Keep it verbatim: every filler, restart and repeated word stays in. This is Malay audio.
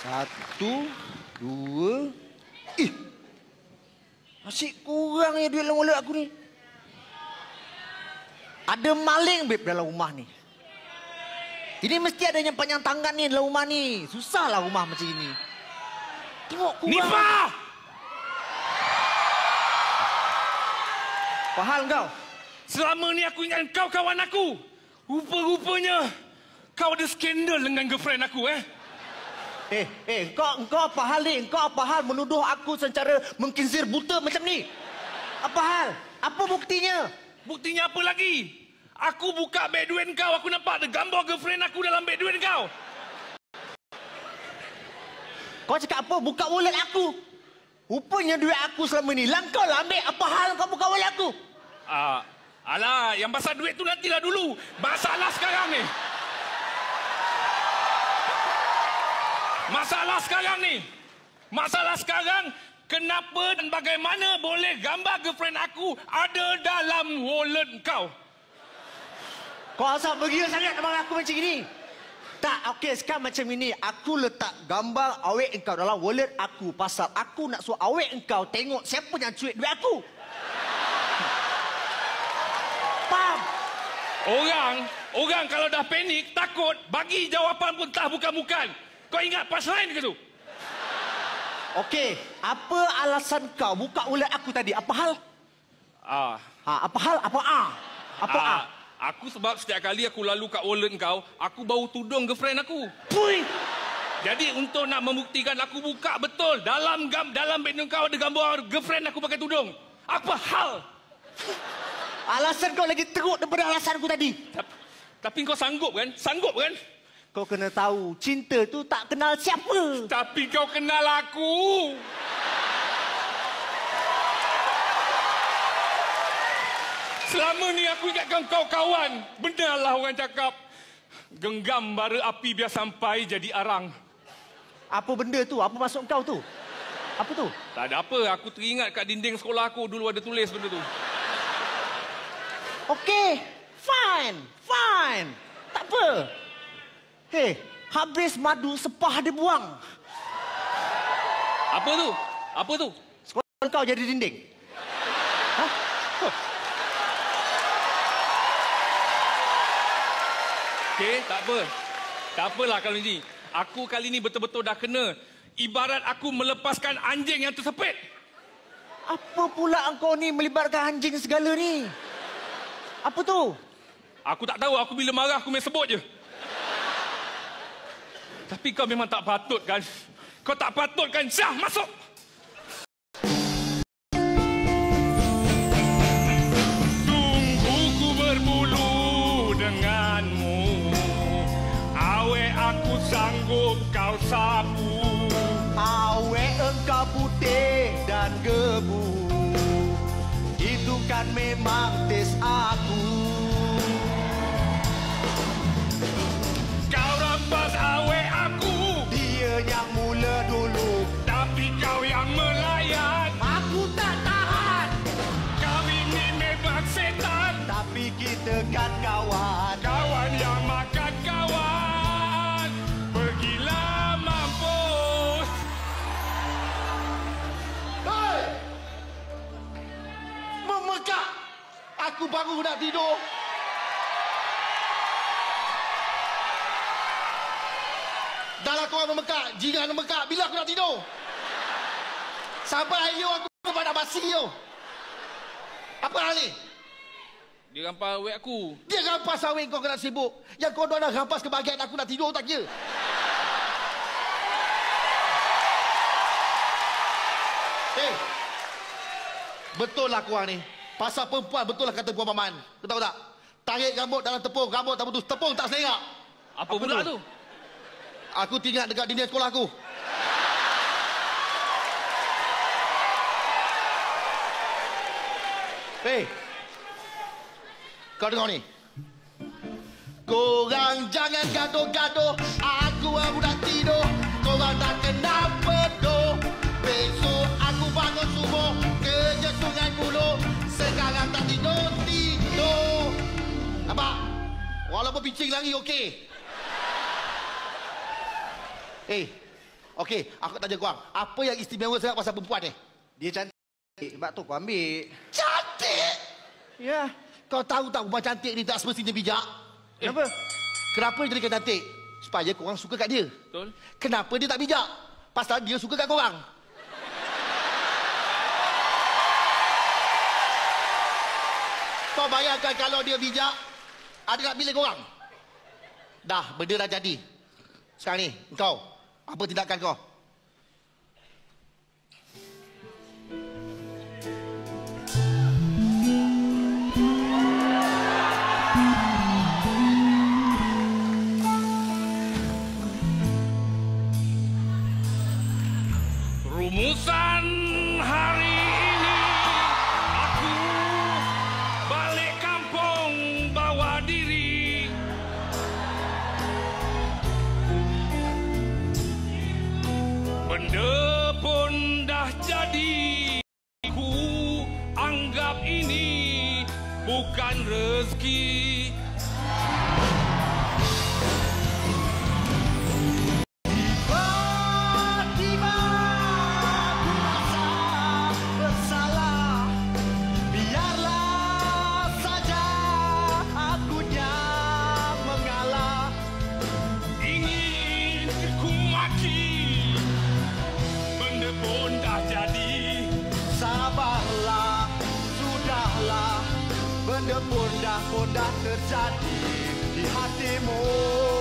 Satu, dua... Ih! Asyik kurang ya duit dalam wallet aku ni. Ada maling, Beb, dalam rumah ni. Ini mesti ada yang panjang tangan ni dalam rumah ni. Susahlah rumah macam ini. Tengok kurang. Nifah! Apa hal kau? Selama ni aku ingat kau kawan aku. Rupa-rupanya kau ada skandal dengan girlfriend aku, eh? Eh, eh, kau, kau apa hal ni? Kau apa hal menuduh aku secara mengkinsir buta macam ni? Apa hal? Apa buktinya? Buktinya apa lagi? Aku buka beg duit kau, aku nampak ada gambar girlfriend aku dalam beg duit kau. Kau cakap apa? Buka wallet aku. Rupanya duit aku selama ni. Lang kau lah ambil. Apa hal kau buka wallet aku? Ah, alah, yang pasal duit tu nantilah dulu. Masalah sekarang ni. Masalah sekarang ni. Masalah sekarang, kenapa dan bagaimana boleh gambar girlfriend aku ada dalam wallet kau? Kau asal bergila sangat abang aku macam ini? Tak, okey, sekarang macam ini. Aku letak gambar awet engkau dalam wallet aku. Pasal aku nak suruh awet engkau tengok siapa yang cuit duit aku. Faham? Orang, orang kalau dah panik, takut, bagi jawapan pun tak bukan-bukan. Kau ingat punchline ke tu? Okey, apa alasan kau buka wallet aku tadi? Apa hal? Ah, Ha, apa hal? Apa ah? Apa ah? ah? Aku sebab setiap kali aku lalu kat wallet kau, aku bau tudung girlfriend aku. Pui! Jadi untuk nak membuktikan aku buka betul dalam gam dalam beg kau ada gambar girlfriend aku pakai tudung. Apa hal? Alasan kau lagi teruk daripada alasan aku tadi. Tapi, tapi kau sanggup kan? Sanggup kan? Kau kena tahu, cinta tu tak kenal siapa. Tapi kau kenal aku. Selama ni aku ingatkan kau kawan. Benarlah orang cakap, genggam bara api biar sampai jadi arang. Apa benda tu? Apa maksud kau tu? Apa tu? Tak ada apa, aku teringat kat dinding sekolah aku dulu ada tulis benda tu. Okey, fine, fine. Tak apa. Hei, habis madu sepah dia buang. Apa tu? Apa tu? Sekolah kau jadi dinding. Hah? Huh. Okey, tak apa. Tak apalah kalau ni. Aku kali ni betul-betul dah kena. Ibarat aku melepaskan anjing yang tersepit. Apa pula engkau ni melibatkan anjing segala ni? Apa tu? Aku tak tahu, aku bila marah aku main sebut je. Tapi kau memang tak patut kan? Kau tak patut kan? Syah, masuk! Tunggu ku berbulu denganmu. Awek aku sanggup kau sapu. Awek engkau putih dan gebu. Itu kan memang tes aku. Kau rampas awek aku. Dia yang mula dulu. Tapi kau yang melayan. Aku tak tahan. Kau ini memang setan. Tapi kita kan kawan. Kawan yang makan kawan. Pergilah mampus. Hei! Memekak. Aku baru nak tidur. Dahlah korang memekak. Jiran memekak. Bila aku nak tidur? Sampai ayo aku pada basi yo. Apa hal ni? Dia rampas awek aku. Dia rampas awet kau kena sibuk. Yang kau nak rampas kebahagiaan aku nak tidur tak kira. Eh, betul lah korang ni. Pasal perempuan betul lah kata Puan Paman. Kau tahu tak? Tarik rambut dalam tepung, rambut tak putus. Tepung tak selengak. Apa, Apa pula tu? tu? Aku tinggal dekat dinding sekolah aku. Hei, kau dengar ni. Korang jangan gaduh-gaduh. Aku baru nak tidur. Korang tak kenapa doh. Besok aku bangun subuh. Kerja Sungai Buloh. Sekarang tak tidur-tidur. Nampak? Walaupun pincing lagi okey. Eh, Okey, aku tanya korang. Apa yang istimewa sangat pasal perempuan ni? Dia cantik. Sebab tu kau ambil. Cantik! Ya. Kau tahu tak perempuan cantik ni tak semestinya bijak? Kenapa? Kenapa dia jadikan cantik? Supaya korang suka kat dia. Betul. Kenapa dia tak bijak? Pasal dia suka kat korang. Kau bayangkan kalau dia bijak, ada nak pilih korang? Dah, benda dah jadi. Sekarang ni, kau, apa tindakan kau? Rumusan hari ini aku balik kampung bawa diri. Benda pun dah jadi, ku anggap ini bukan rezeki. Benda pun dah pun dah terjadi di hatimu.